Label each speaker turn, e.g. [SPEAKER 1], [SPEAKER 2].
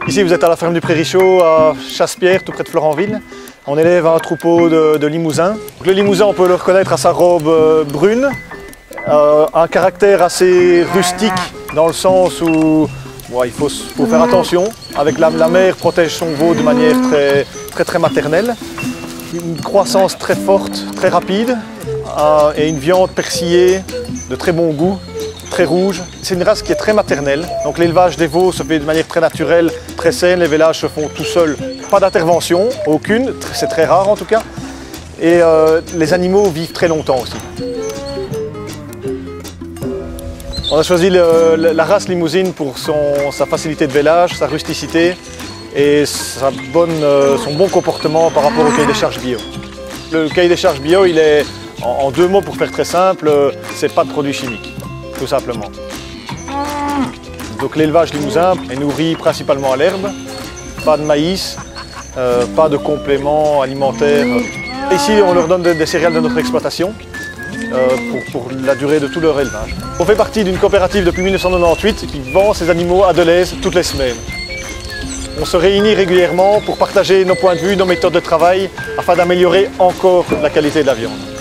[SPEAKER 1] Ici vous êtes à la ferme du Prairie-Chaud à Chasse-Pierre, tout près de Florenville. On élève un troupeau de limousins. Le limousin, on peut le reconnaître à sa robe brune, un caractère assez rustique dans le sens où il faut faire attention. Avec la mère protège son veau de manière très maternelle. Une croissance très forte, très rapide et une viande persillée de très bon goût, très rouge. C'est une race qui est très maternelle. Donc l'élevage des veaux se fait de manière très naturelle, très saine. Les vélages se font tout seuls. Pas d'intervention, aucune. C'est très rare en tout cas. Et les animaux vivent très longtemps aussi. On a choisi la race limousine pour sa facilité de vélage, sa rusticité et son bon comportement par rapport au cahier des charges bio. Le cahier des charges bio, il est, en 2 mots pour faire très simple, c'est pas de produits chimiques, tout simplement. Donc l'élevage limousin est nourri principalement à l'herbe, pas de maïs, pas de compléments alimentaires. Ici, on leur donne des céréales de notre exploitation. Pour la durée de tout leur élevage. On fait partie d'une coopérative depuis 1998 qui vend ses animaux à Deleuze toutes les semaines. On se réunit régulièrement pour partager nos points de vue, nos méthodes de travail afin d'améliorer encore la qualité de la viande.